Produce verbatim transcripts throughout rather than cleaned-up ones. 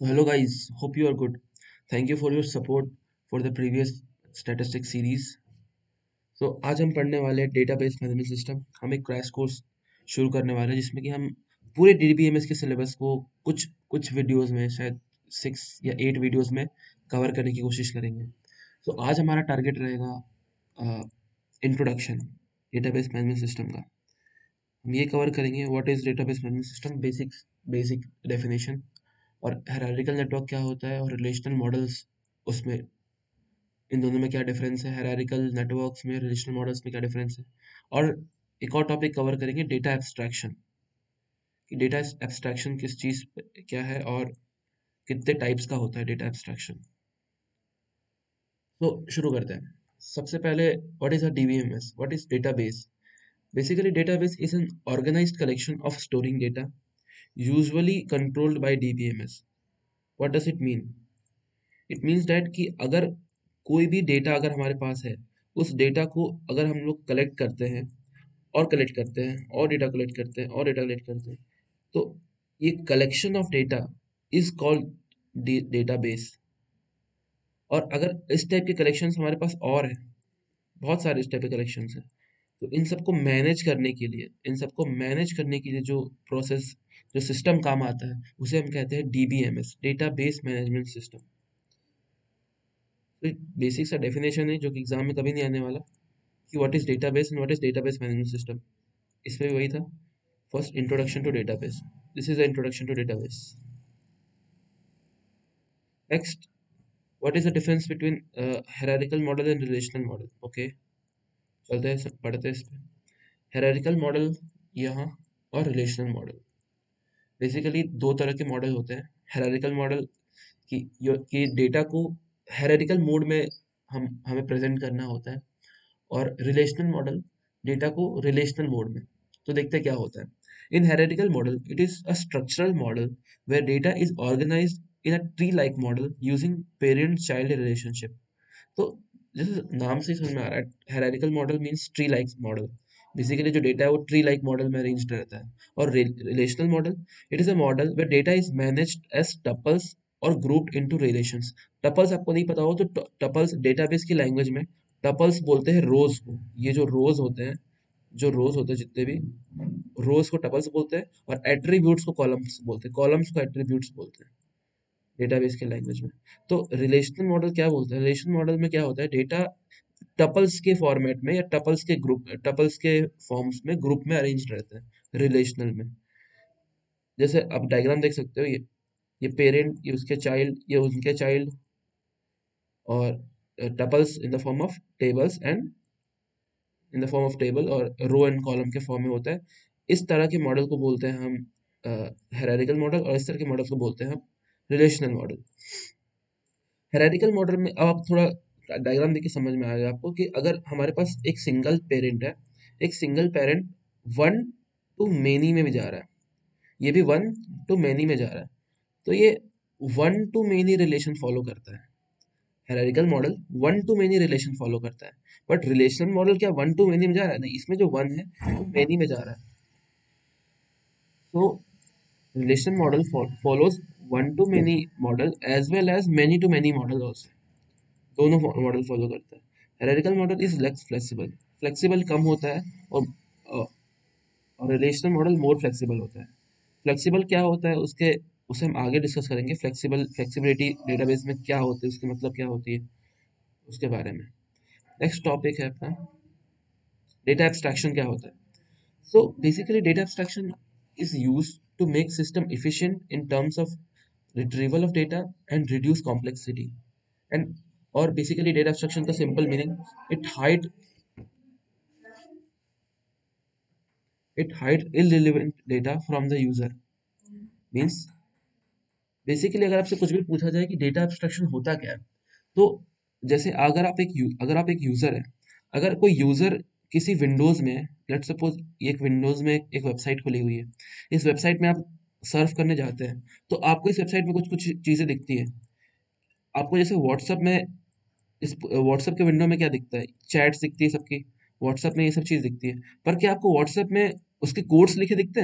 So hello guys, hope you are good. Thank you for your support for the previous statistic series. So आज हम पढ़ने वाले हैं database management system. हम एक क्रैश कोर्स शुरू करने वाले हैं जिसमें कि हम पूरे डीबीएमएस के सिलेबस को कुछ कुछ वीडियोस में शायद सिक्स या एट वीडियोस में कवर करने की कोशिश करेंगे। तो आज हमारा टारगेट रहेगा इंट्रोडक्शन डेटाबेस मैनेजमेंट सिस्टम का। हम ये कवर करेंगे what is database management system, basics basic definition, और हायरार्किकल नेटवर्क क्या होता है, और रिलेशनल मॉडल्स उसमें इन दोनों में क्या डिफरेंस है, हायरार्किकल नेटवर्क्स में रिलेशनल मॉडल्स में क्या डिफरेंस है। और एक और टॉपिक कवर करेंगे डेटा एब्स्ट्रैक्शन, कि डेटा एब्स्ट्रैक्शन किस चीज़ क्या है और कितने टाइप्स का होता है डेटा एब्स्ट्रैक्शन। तो शुरू करते हैं। सबसे पहले what is a DBMS, what is database. Basically database is an organized collection of storing data usually controlled by DBMS. What does it mean? It means that कि अगर कोई भी डेटा अगर हमारे पास है, उस डेटा को अगर हम लोग कलेक्ट करते हैं और कलेक्ट करते हैं और डेटा कलेक्ट करते हैं और डेटा कलेक्ट करते हैं, तो ये collection of data is called database. और अगर इस टाइप के कलेक्शंस हमारे पास और हैं, बहुत सारे इस टाइप के कलेक्शंस हैं, तो इन सबको मैनेज करने के लिए इन सबको मैनेज करने के लिए जो प्रोसेस, जो सिस्टम काम आता है, उसे हम कहते हैं डीबीएमएस, डेटाबेस मैनेजमेंट सिस्टम। तो बेसिक सा डेफिनेशन है जो कि एग्जाम में कभी नहीं आने वाला, कि what is database and what is database management system. इसमें भी वही था, first introduction to database. This is the introduction to database. Next, what is the difference between hierarchical model and relational model. Okay, चलते हैं सब पढ़ते हैं इस पे। हायरार्किकल मॉडल यहाँ और रिलेशनल मॉडल, बेसिकली दो तरह के मॉडल होते हैं। हायरार्किकल मॉडल कि यो कि डेटा को हायरार्किकल मोड में हम हमें प्रेजेंट करना होता है, और रिलेशनल मॉडल डेटा को रिलेशनल मोड में। तो देखते हैं क्या होता है। In hierarchical model it is a structural model where data is organized in a tree like model using parent child relationship. तो जैसे नाम से ही समझ में आ रहा है, hierarchical model means tree like model. Basically जो डेटा है वो ट्री लाइक मॉडल में अरेंज्ड रहता है। और relational model, it is a model where data is managed as tuples और ग्रुप्ड इनटू रिलेशंस। टपल्स आपको नहीं पता हो तो टपल्स डेटाबेस की लैंग्वेज में टपल्स बोलते हैं रोज को। ये जो रोज होते हैं, जो रोज होते हैं जितने भी, रोज को टपल्स बोलते हैं, और एट्रीब्यूट्स को कॉलम्स बोलते हैं, कॉलम्स को एट्रीब्यूट्स बोलते हैं डेटाबेस के लैंग्वेज में। तो रिलेशनल मॉडल क्या बोलते हैं, रिलेशनल मॉडल में क्या होता है, डेटा टपल्स के फॉर्मेट में या टपल्स के ग्रुप टपल्स के फॉर्म्स में ग्रुप में अरेंज रहते हैं रिलेशनल में। जैसे आप डायग्राम देख सकते हो, ये ये पेरेंट, ये उसके चाइल्ड, ये उनके चाइल्ड, और tuples in the form of tables and in the form of table, और रो एंड कॉलम के फॉर्म में होता है। इस तरह के मॉडल को बोलते हैं हम हायरार्किकल मॉडल, और इस तरह के मॉडल को बोलते हैं हम रिलेशनल मॉडल। हायरार्किकल मॉडल में अब आप थोड़ा डायग्राम देख के समझ में आएगा आपको, कि अगर हमारे पास एक सिंगल पेरेंट है, एक single parent one to many में भी जा रहा है, ये भी वन टू मेनी में जा रहा है, तो ये one to many relation follow करता है। Hierarchical model one to many relation follow करता है। बट रिलेशनल मॉडल क्या वन टू मेनी में जा रहा है? नहीं, इसमें जो वन है वो मेनी में जा रहा है। So relation model fo- follows one to many model as well as many to many model also. दोनों मॉडल फॉलो करता है। Hierarchical model is less flexible, flexible कम होता है, और और रिलेशनल मॉडल मोर फ्लेक्सिबल होता है। फ्लेक्सिबल क्या होता है उसके उसे हम आगे डिस्कस करेंगे। फ्लेक्सिबल फ्लेक्सिबिलिटी डेटाबेस में क्या होती है, उसकी मतलब क्या होती है, उसके बारे में। नेक्स्ट टॉपिक है अपना डेटा एब्स्ट्रैक्शन क्या होता है। So basically, data abstraction is used to make system efficient in terms of retrieval of data and reduce complexity. And or basically, data abstraction का simple meaning, it hide it hide irrelevant data from the user. Means basically अगर आपसे कुछ भी पूछा जाए कि data abstraction होता क्या है, तो जैसे अगर आप एक यू अगर आप एक यूजर है, अगर कोई यूजर किसी विंडोज में, लेट्स सपोज एक विंडोज में एक वेबसाइट खुली हुई है, इस वेबसाइट में आप सर्फ करने जाते हैं, तो आपको इस वेबसाइट में कुछ कुछ चीजें दिखती है। आपको जैसे व्हाट्सएप में, इस व्हाट्सएप के विंडो में क्या दिखता है, चैट्स दिखती है सबकी, व्हाट्सएप में ये सब चीज दिखती है। पर क्या आपको व्हाट्सएप में उसके कोड्स लिखे दिखते हैं?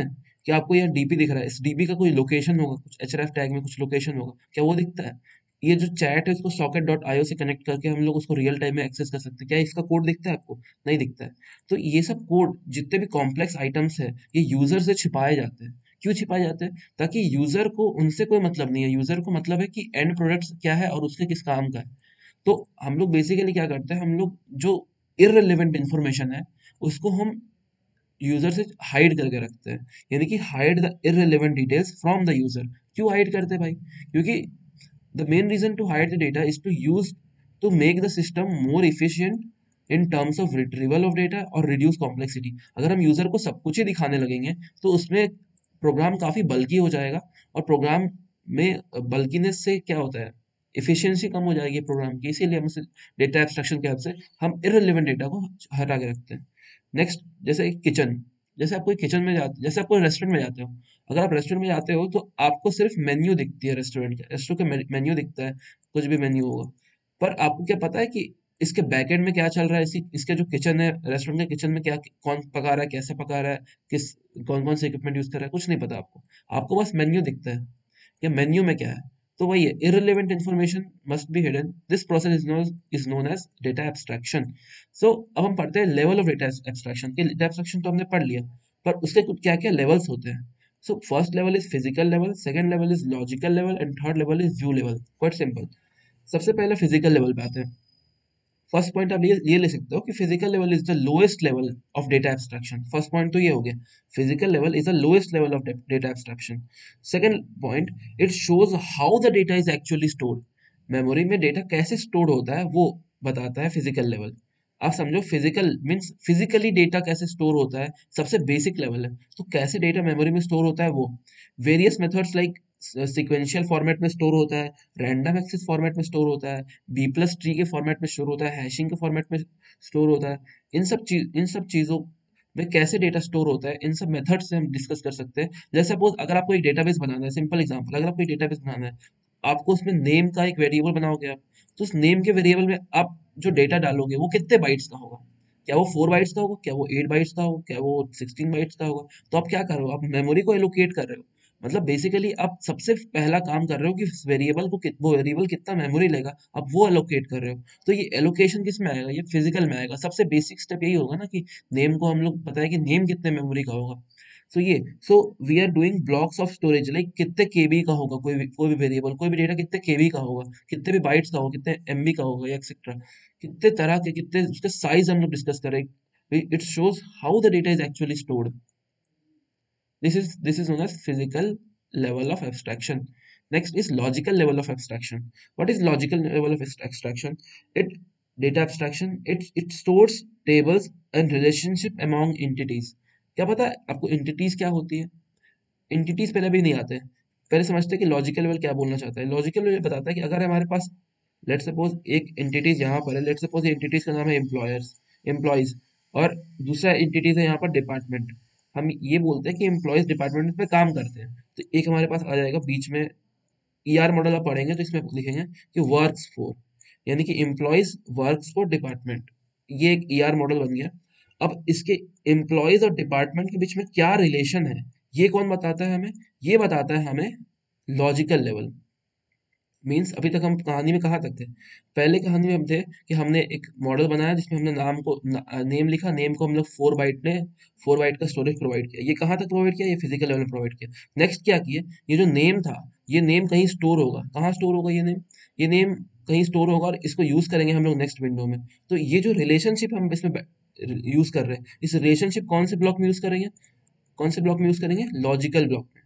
क्या आपको यहाँ डीपी दिख रहा है? इस डीपी का कोई लोकेशन होगा, कुछ एचआरएफ टैग में कुछ लोकेशन होगा, क्या वो दिखता है? ये जो चैट है इसको सॉकेट डॉट आईओ से कनेक्ट करके हम लोग उसको रियल टाइम में एक्सेस कर सकते हैं, क्या इसका कोड दिखता है आपको? नहीं दिखता है। तो ये सब कोड जितने भी कॉम्प्लेक्स आइटम्स है ये यूजर से छिपाए जाते हैं। क्यों छिपाए जाते हैं? ताकि यूजर को उनसे कोई मतलब नहीं है, यूजर को मतलब है कि एंड प्रोडक्ट क्या है और उसके किस काम का है। तो हम लोग बेसिकली क्या करते हैं, हम लोग जो इररिलेवेंट इंफॉर्मेशन है उसको हम यूजर से हाइड करके रखते हैं, यानी कि hide the irrelevant details from the user. क्यों हाइड करते हैं भाई? क्योंकि the main reason to hide the data is to use to make the system more efficient in terms of retrieval of data और reduce complexity। अगर हम user को सब कुछ ही दिखाने लगेंगे तो उसमें प्रोग्राम काफी बल्कि हो जाएगा, और प्रोग्राम में बल्कीनेस से क्या होता है, एफिशिएंसी कम हो जाएगी प्रोग्राम की। इसीलिए हम डेटा एब्स्ट्रैक्शन के हेल्प से हम इररिलेवेंट डेटा को हटा के रखते हैं। नेक्स्ट, जैसे किचन, जैसे आप कोई किचन में जाते, जैसे आप कोई रेस्टोरेंट में जाते हो, अगर आप रेस्टोरेंट में जाते हो तो आपको सिर्फ मेन्यू दिखती है, रेस्टोरेंट के रेस्टोरेंट का मेन्यू दिखता है, कुछ भी मेन्यू होगा। पर आपको क्या पता है कि इसके बैकएंड में क्या चल रहा है, इसी इसके जो किचन है, रेस्टोरेंट के किचन में क्या, कौन पका रहा है, कैसे पका रहा है, किस कौन कौन से इक्विपमेंट यूज कर रहा है, कुछ नहीं पता आपको। आपको बस मेन्यू दिखता है, या मेन्यू में क्या है। तो वही है, irrelevant information must be hidden, this process is known is known as data abstraction। so अब हम पढ़ते हैं लेवल ऑफ डेटा एब्स्ट्रैक्शन। कि डेटा एब्स्ट्रैक्शन तो हमने पढ़ लिया, पर उसके कुछ क्या क्या लेवल्स होते हैं। So first level is physical level, second level is logical level, and third level is view level. Quite simple. सबसे पहले फिजिकल लेवल पे आते हैं। फर्स्ट पॉइंट आप ये ये ले सकते हो कि physical level is the lowest level of data abstraction. First point तो ये हो गया, physical level is the lowest level of data abstraction. Second point, it shows how the data is actually stored. Memory में data कैसे store होता है वो बताता है फिजिकल लेवल। आप समझो, फिजिकल मीन्स फिजिकली डेटा कैसे स्टोर होता है, सबसे बेसिक लेवल है। तो कैसे डेटा मेमोरी में स्टोर होता है वो, various methods like sequential format में स्टोर होता है, रैंडम एक्सेस फॉर्मेट में स्टोर होता है, बी प्लस ट्री के फॉर्मेट में स्टोर होता है, हैशिंग के फॉर्मेट में स्टोर होता है। इन सब चीज इन सब चीजों में कैसे डेटा स्टोर होता है, इन सब मेथड से हम डिस्कस कर सकते हैं। जैसे सपोज अगर आपको एक डेटाबेस बनाना है, सिंपल एग्जांपल, अगर आपको एक डेटाबेस बनाना है, आपको उसमें नेम का एक वेरिएबल बनाओगे आप, तो उस नेम के वेरिएबल में आप जो डेटा डालोगे वो कितने बाइट्स का होगा? क्या वो फोर बाइट्स का होगा, क्या वो एट बाइट्स का होगा, क्या वो सिक्सटीन बाइट्स का होगा? तो आप क्या कर रहे हो, आप मेमोरी को एलोकेट कर रहे हो। मतलब बेसिकली आप सबसे पहला काम कर रहे हो कि वेरिएबल को कित, वो वेरिएबल कितना मेमोरी लेगा, आप वो एलोकेट कर रहे हो। तो ये एलोकेशन किस में आएगा, ये फिजिकल में आएगा। सबसे बेसिक स्टेप यही होगा ना कि नेम को हम लोग पता है कि नेम कितने मेमोरी का होगा। सो ये so we are doing blocks of storage, like कितने केबी का होगा कोई भी कोई भी वेरिएबल, कोई भी डेटा कितने केबी का होगा, कितने भी बाइट्स का होगा, कितने एमबी का होगा, एक्सेट्रा। कितने तरह के, कितने उसके साइज हम लोग डिस्कस करें। It shows how the data is actually stored. This is this is known as physical level of abstraction. Next is logical level of abstraction. What is logical level of abstraction? It data abstraction. It it stores tables and relationship among entities. क्या पता है आपको entities क्या होती है? entities पहले भी नहीं आते हैं। पहले समझते हैं कि लॉजिकल लेवल क्या बोलना चाहता है। लॉजिकल लेवल बताता है कि अगर हमारे पास लेट सपोज एक एंटिटीज यहाँ पर है, लेट सपोज एंटिटीज का नाम है एम्प्लॉयर्स, एम्प्लॉयज, और दूसरा एंटिटीज है यहाँ पर डिपार्टमेंट। हम ये बोलते हैं कि एम्प्लॉयज डिपार्टमेंट पे काम करते हैं, तो एक हमारे पास आ जाएगा बीच में ई आर मॉडल। आप पढ़ेंगे तो इसमें लिखेंगे कि वर्क्स फॉर, यानी कि एम्प्लॉयज वर्क्स फॉर डिपार्टमेंट। ये एक ई आर मॉडल बन गया। अब इसके एम्प्लॉयज और डिपार्टमेंट के बीच में क्या रिलेशन है, ये कौन बताता है हमें? ये बताता है हमें लॉजिकल लेवल। मीन्स अभी तक हम कहानी में कहाँ तक थे? पहले कहानी में हम थे कि हमने एक मॉडल बनाया जिसमें हमने नाम को नेम लिखा, नेम को हम लोग फोर बाइट ने फोर बाइट का स्टोरेज प्रोवाइड किया। ये कहाँ तक प्रोवाइड किया? ये फिजिकल लेवल में प्रोवाइड किया। नेक्स्ट क्या किए, ये जो नेम था, ये नेम कहीं स्टोर होगा। कहाँ स्टोर होगा ये नेम? ये नेम कहीं स्टोर होगा, और इसको यूज करेंगे हम लोग नेक्स्ट विंडो में। तो ये जो रिलेशनशिप हम इसमें यूज कर रहे हैं, इस रिलेशनशिप कौन से ब्लॉक में यूज करेंगे? कौन से ब्लॉक में यूज करेंगे? लॉजिकल ब्लॉक में।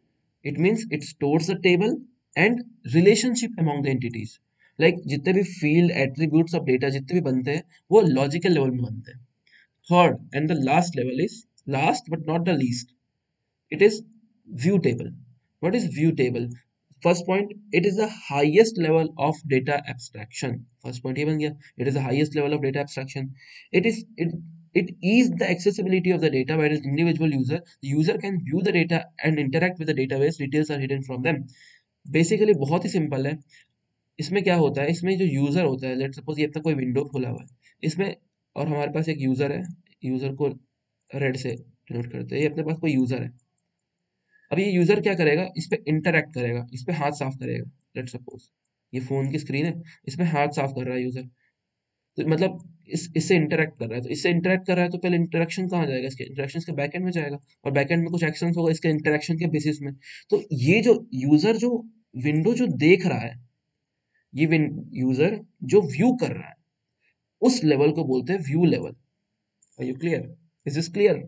It means it stores a table and relationship among the entities. Like जितने भी फील्ड एट्रीब्यूट्स ऑफ डेटा जितने भी बनते हैं वो लॉजिकल लेवल में बनते हैं। Third and the last level is, last but not the least, it is view table. What is view table? First point, it is the highest level of data abstraction. First point ये बन गया, it is the highest level of data abstraction. It is it it is the accessibility of the data by an individual user. The user can view the data and interact with the database. Details are hidden from them. Basically बहुत ही simple है। इसमें क्या होता है, इसमें जो user होता है, लेट सपोज ये अपना कोई विंडो खुला हुआ है इसमें, और हमारे पास एक यूजर है, यूजर को रेड से डिनोट करते हैं, ये अपने पास कोई यूजर है। अब ये यूजर क्या करेगा, इस पे इंटरैक्ट करेगा, इस पे हाथ साफ करेगा। लेट सपोज ये फोन की स्क्रीन है, इस पे हाथ साफ कर रहा है यूजर, तो मतलब इस इससे इंटरैक्ट कर रहा है, तो इससे इंटरैक्ट कर रहा है तो पहले इंटरेक्शन कहाँ जाएगा, इसके इंटरेक्शन के बैकएंड में जाएगा, और बैकएंड में कुछ एक्शंस होगा इसके इंटरेक्शन के बेसिस में। तो ये जो यूजर जो विंडो जो देख रहा है, ये विन यूजर जो व्यू कर रहा है, उस लेवल को बोलते हैं view level. Are you clear? Is this clear?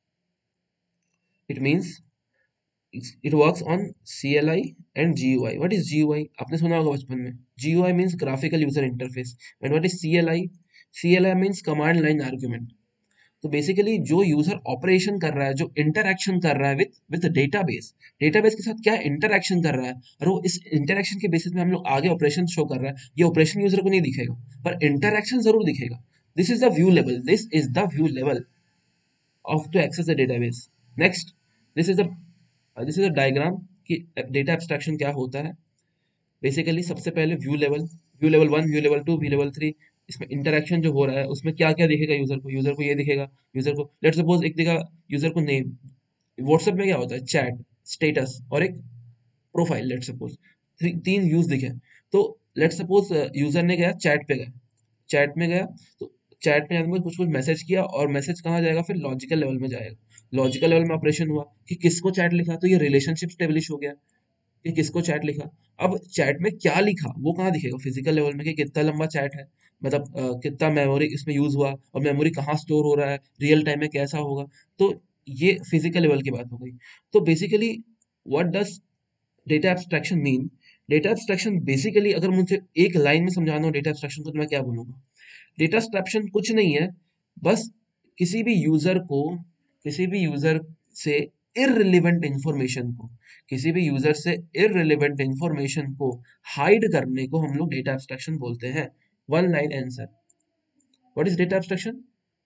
It means it works on C L I and G U I. What is G U I? आपने सुना होगा बचपन में। G U I means graphical user interface. And what is C L I? C L I means command line argument. तो basically जो user operation कर रहा है, जो इंटरैक्शन कर रहा है विद विद डेटाबेस, डेटाबेस के साथ क्या इंटरैक्शन कर रहा है, और वो इस इंटरैक्शन के बेसिस में हम लोग आगे ऑपरेशन शो कर रहा है, ये ऑपरेशन यूजर को नहीं दिखेगा पर इंटरैक्शन जरूर दिखेगा। This is the view level, this is the view level of to access the database. Next, this is a uh, this is a diagram कि डेटा एब्स्ट्रैक्शन क्या होता है। बेसिकली सबसे पहले view level, view level one, view level two, view level three, इसमें interaction जो हो रहा है उसमें क्या क्या दिखेगा यूजर को, यूजर को ये दिखेगा, यूजर को लेट सपोज एक दिखा यूजर को नेम, व्हाट्सएप में क्या होता है चैट, स्टेटस और एक प्रोफाइल, लेट सपोज तीन व्यूज दिखे। तो लेट सपोज यूजर ने गया चैट पे गया, चैट में गया तो चैट में जाने के बाद कुछ कुछ मैसेज किया, और मैसेज कहाँ जाएगा, फिर लॉजिकल लेवल में जाएगा। लॉजिकल लेवल में ऑपरेशन हुआ कि किसको चैट लिखा, तो ये रिलेशनशिप स्टेब्लिश हो गया कि किसको चैट लिखा। अब चैट में क्या लिखा वो कहाँ दिखेगा, फिजिकल लेवल में कि कितना लंबा चैट है, मतलब अ, कितना मेमोरी इसमें यूज हुआ, और मेमोरी कहाँ स्टोर हो रहा है, रियल टाइम में कैसा होगा। तो ये फिजिकल लेवल की बात हो गई। तो basically what does data abstraction mean? Data abstraction basically अगर मुझे एक लाइन में समझाना हो डेटा एब्स्ट्रैक्शन को, तो मैं क्या बोलूंगा? डेटा एब्स्ट्रैक्शन कुछ नहीं है, बस किसी भी यूजर को, किसी भी यूजर से इररिलेवेंट इंफॉर्मेशन को, किसी भी यूजर से इररिलेवेंट इंफॉर्मेशन को हाइड करने को हम लोग डेटा एब्स्ट्रैक्शन बोलते हैं। One line answer, what is data abstraction?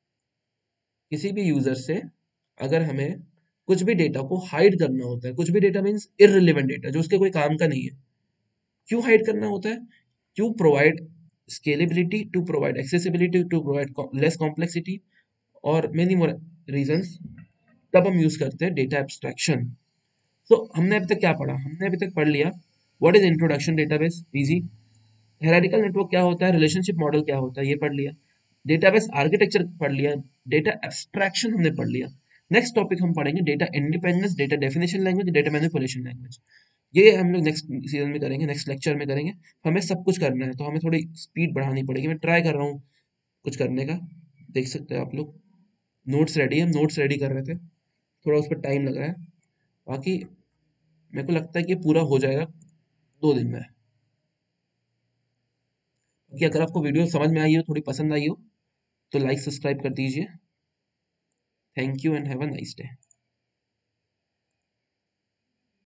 किसी भी यूजर से अगर हमें कुछ भी डेटा को हाइड करना होता है, कुछ भी डेटा मीन्स इररिलेवेंट डेटा जो उसके कोई काम का नहीं है, क्यों हाइड करना होता है? To provide scalability, to provide accessibility, to provide less complexity और मेनी मोर रीजंस, तब हम यूज करते हैं डेटा एब्स्ट्रैक्शन। तो हमने अभी तक क्या पढ़ा? हमने अभी तक पढ़ लिया what is introduction database, easy. Hierarchical network क्या होता है, रिलेशनशिप मॉडल क्या होता है, ये पढ़ लिया। डेटाबेस आर्किटेक्चर पढ़ लिया, डेटा एब्स्ट्रैक्शन हमने पढ़ लिया। नेक्स्ट टॉपिक हम पढ़ेंगे data independence, data definition language, data manipulation language. ये हम लोग नेक्स्ट सीजन में करेंगे, नेक्स्ट लेक्चर में करेंगे। हमें सब कुछ करना है तो हमें थोड़ी स्पीड बढ़ानी पड़ेगी। मैं ट्राई कर रहा हूँ कुछ करने का, देख सकते हैं आप लोग। नोट्स रेडी है, हम नोट्स रेडी कर रहे थे, थोड़ा उस पर टाइम लग रहा है। बाकी मेरे को लगता है कि ये पूरा हो जाएगा दो दिन में। कि अगर आपको वीडियो समझ में आई हो, थोड़ी पसंद आई हो, तो लाइक सब्सक्राइब कर दीजिए। Thank you and have a nice day.